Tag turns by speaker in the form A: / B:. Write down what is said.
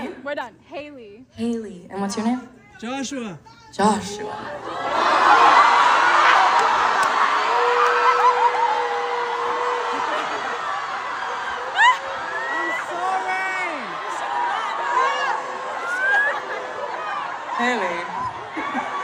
A: name?
B: We're done. Haley.
A: Haley. And what's your name?
C: Joshua.
A: Joshua.
C: I'm sorry.
A: Haley.